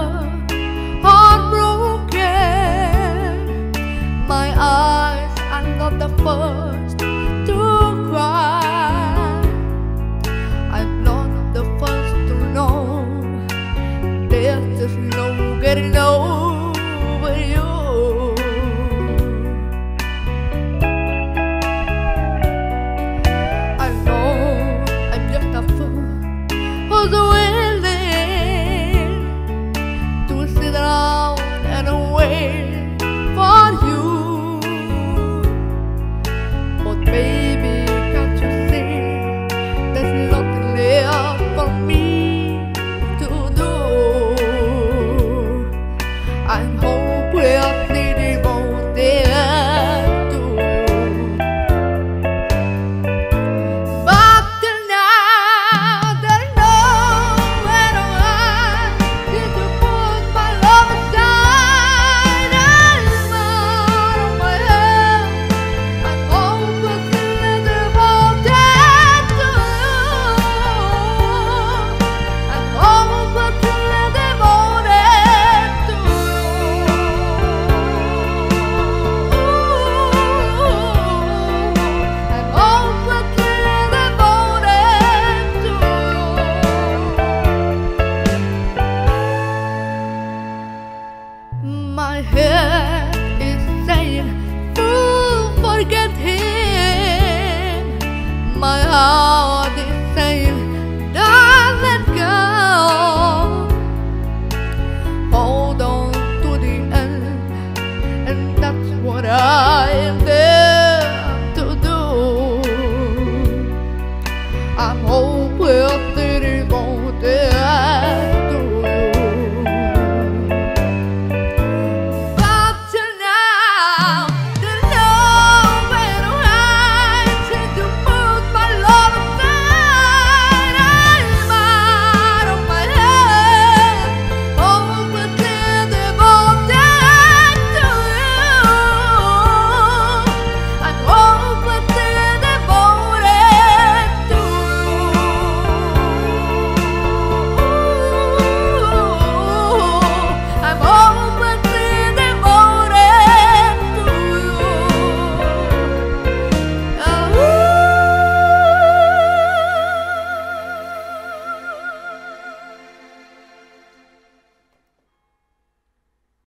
heartbroken. My eyes are not the first to cry. I'm not the first to know there's just no getting over you. I know I'm just a fool who's willing to sit down and wait for you. But baby, can't you see there's nothing left for me to do? I'm hopelessly devoted to you. But till now, there's nowhere to hide. Did you put my love aside? I'm out of my head. I'm hopelessly devoted to you. I'm hopelessly devoted to you. I'm hopelessly devoted to you. My head